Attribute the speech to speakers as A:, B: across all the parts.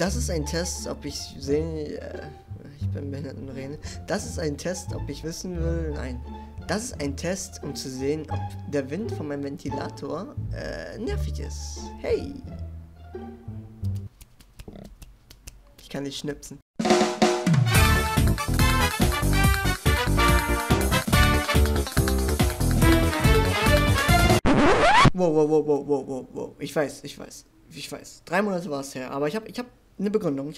A: Das ist ein Test, ob ich sehen... ich bin behindert und rede. Das ist ein Test, ob ich wissen will... Nein. Das ist ein Test, um zu sehen, ob der Wind von meinem Ventilator nervig ist. Hey! Ich kann nicht schnipsen. Wow. Ich weiß. 3 Monate war es her, aber ich hab eine Begründung.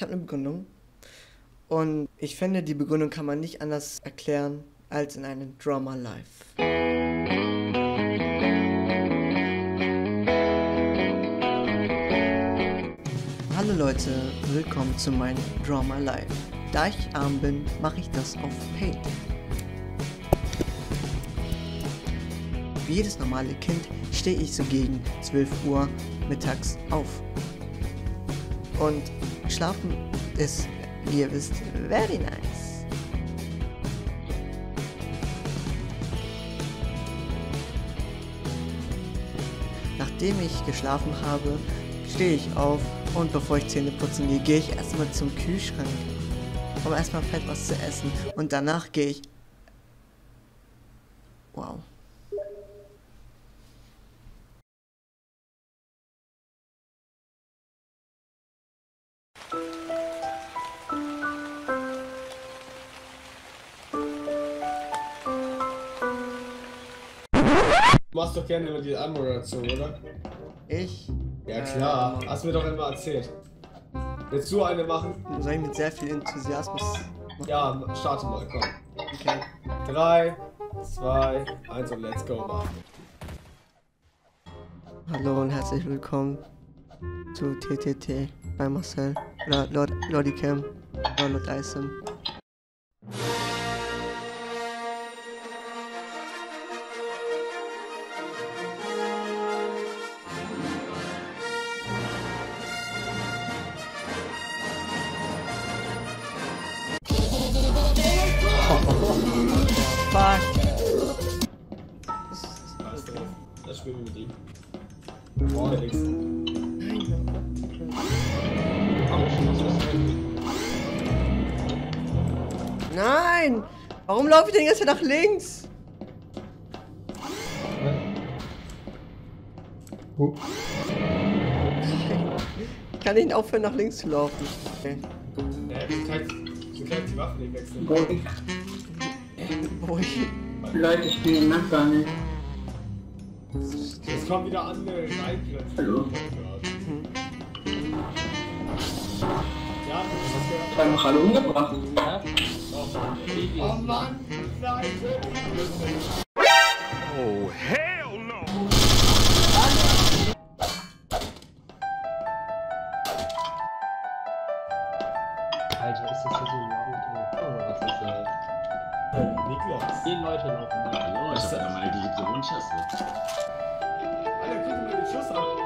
A: Und ich finde, die Begründung kann man nicht anders erklären als in einem Drama Live. Hallo Leute, willkommen zu meinem Drama Live. Da ich arm bin, mache ich das auf Paint. Wie jedes normale Kind stehe ich so gegen 12 Uhr mittags auf. Und schlafen ist, wie ihr wisst, very nice. Nachdem ich geschlafen habe, stehe ich auf und bevor ich Zähne putzen gehe, gehe ich erstmal zum Kühlschrank, um erstmal fett was zu essen. Und danach gehe ich... Wow.
B: Du machst doch gerne immer die Anmoderation, oder?
A: Ich?
B: Ja klar, hast mir doch immer erzählt. Willst du eine machen?
A: Soll ich mit sehr viel Enthusiasmus machen?
B: Ja, starte mal, komm.
A: Okay.
B: 3, 2, 1 und let's go, Mann.
A: Hallo und herzlich willkommen zu TTT bei Marcel, Lordicam, Lord Eisem. Fuck.
B: Weißt du, das spielen wir mit ihm. Oh, der X.
A: Nein! Warum laufe ich denn jetzt nach links? Ich kann nicht aufhören, nach links zu laufen. Okay.
B: Du kannst die Waffe nicht wechseln.
A: Ruhig.
C: Leute spielen nach gar nicht.
B: Jetzt kommt wieder andere reingreifen.
C: Hallo.
B: Ja, das ist
C: Ich habe noch alle umgebracht.
B: ja. Oh Mann, nein!
D: Oh, hell no!
E: Alter, ist das hier so laut oder was ist das?
B: Niklas.
E: 10 Leute laufen da.
F: Hallo, ich hab ja meine geliebte Wunschtaste.
B: Alter, guck mal den Schuss an.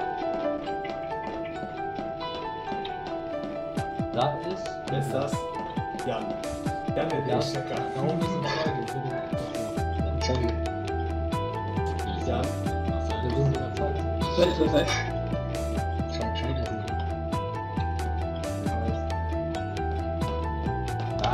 E: Da ist.
B: Wer ist das? Jan. Jan, der
E: Ja.
B: Stecker.
E: Warum sind Leute? Sorry.
B: Jan.
E: Wir sind in der Zeit.
C: Leute,
E: Schon Trailer sind. Da.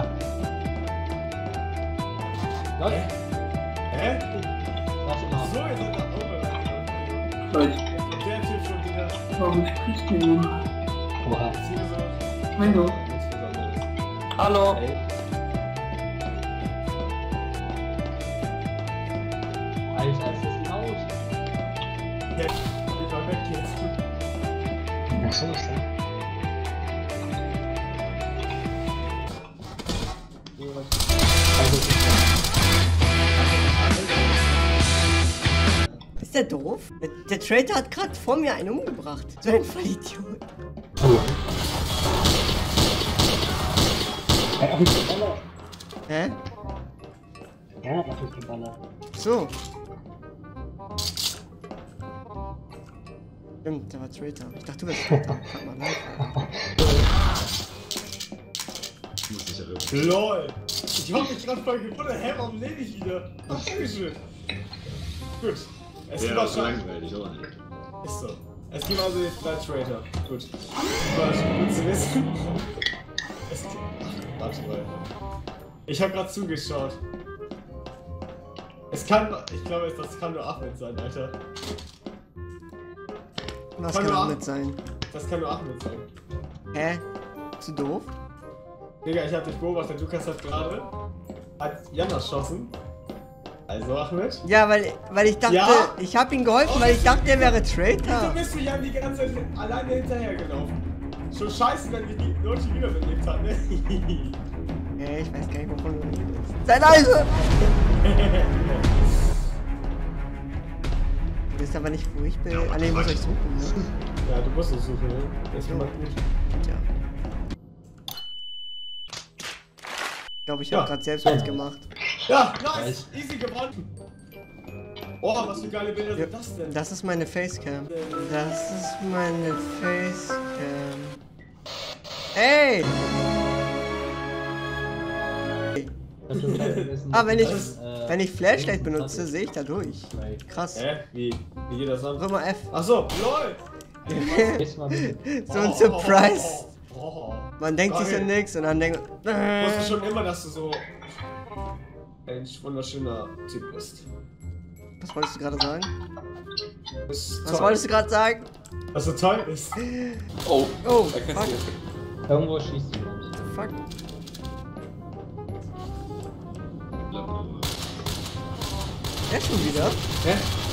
E: Leute,
B: Hä?
E: warte mal.
B: So, ihr seid da oben.
C: Leute,
B: Der Typ schon wieder.
C: warum sprichst du nicht?
E: Oha.
B: Ist hier so.
C: Hallo.
B: Nichts Besonderes.
C: Hallo.
E: Ey. Alter, ist das laut?
B: Ja, ich war weg jetzt.
E: Ach so, ist das?
A: Ist der doof? Der Traitor hat gerade vor mir einen umgebracht. So ein Vollidiot. Hä?
E: Ja, das ist ein Baller.
A: So. Stimmt, der war Traitor. Ich dachte, du bist Traitor. Frag mal nach.
F: Muss ich ja wirklich.
B: LOL! Ich hab mich gerade voll gewundert. Hä, warum lebe ich wieder? Dankeschön. Gut. Es
F: Ja,
B: war
F: das ist
B: schon.
F: langweilig, oder nicht?
B: Ist so. Es gibt also jetzt 3 Traitor. Gut. War schon gut zu wissen. Warte mal. Ich habe gerade zugeschaut. Ich glaube, das kann nur Ahmed sein, Alter.
A: Was kann Ahmed sein?
B: Das kann nur Ahmed sein.
A: Hä? Bist du doof?
B: Digga, ich hab dich beobachtet, Lukas hat gerade Jan erschossen. Also Ahmed?
A: Ja, weil ich dachte,
B: Ja?
A: ich hab ihm geholfen, weil ich dachte, er wäre Traitor.
B: Wieso bist du Jan die ganze Zeit alleine hinterhergelaufen? Schon scheiße, wenn die Leute wiederbelebt hat, ne?
A: Ey, ich weiß gar nicht, wovon du redest. Sei leise! Du weißt aber nicht, wo ich bin. Ah, ne, ich muss euch suchen, ne?
B: Ja, du musst es suchen, ne? Ist jemand gut?
A: Tja. Ich glaube, ich habe gerade selbst was gemacht.
B: Ja, nice! Easy gewonnen! Oh, was für geile Bilder sind das denn?
A: Das ist meine Facecam. Das ist meine Facecam. Ey! Ah, wenn ich Flashlight benutze, sehe ich da durch. Krass.
B: Hä? Wie geht das an?
A: Drück mal F.
B: Achso, LOL!
A: So ein Surprise.
B: Oh.
A: Man denkt sich so
B: Geil.
A: nix und dann denkt
B: Ich wusste schon immer, dass du so ein wunderschöner Typ bist.
A: Was wolltest du gerade sagen?
B: Bist
A: Was
B: toll.
A: wolltest du gerade sagen?
B: Dass du toll bist.
G: Oh,
A: Oh,
G: da kannst
A: fuck.
G: du.
E: Irgendwo schießt du mich.
A: Fuck. Der schon wieder?
B: Hä?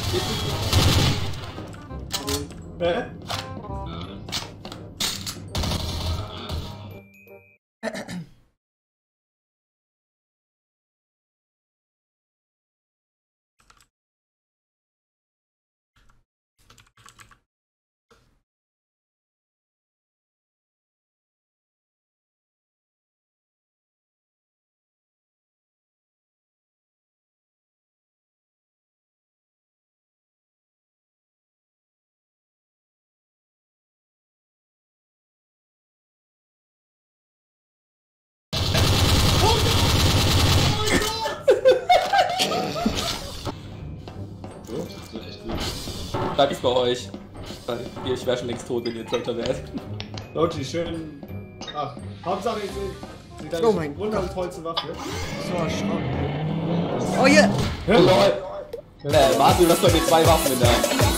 B: Hä?
G: Bleib ich bei euch. Weil ich wäre schon längst tot, wenn ihr Traitor wärt.
B: Leute, schön. Ach, Hauptsache ich sehe deine
A: Oh mein
B: wundervollste Waffe.
A: So erschrocken. Oh, hier!
G: Oh, lol. Martin, du hast bei mir 2 Waffen in der Hand.